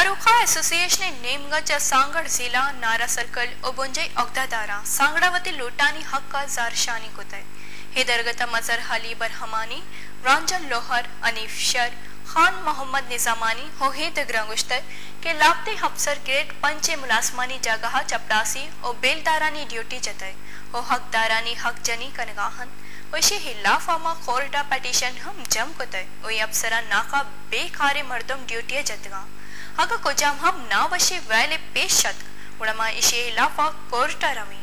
दारुखा association नेमगंज Sanghar जिला नारा circle ओबुंजे अगदादारा सांगड़ावती लोटानी हक का जारशानी कोतय हे दरगता मजर हली बरहमानी रंजन लोहर अनीफ शर खान मोहम्मद निजामानी हो हे दग्रंगुश्तर के लापते अफसर ग्रेड पंचे मुलाजमानी जगह चपड़ासी और बेलदारानी ड्यूटी जतय हो हकदारानी हक जनी कनगाहन वैसे हिलाफामा कोर्टा पटिशन हम जम कोतय ओई अफसरा नाका बेखारे मर्दम ड्यूटी जतगा हक को जम हम ना वशे वैले पेश शत उड़मा इशे हिलाफा कोर्टा रमी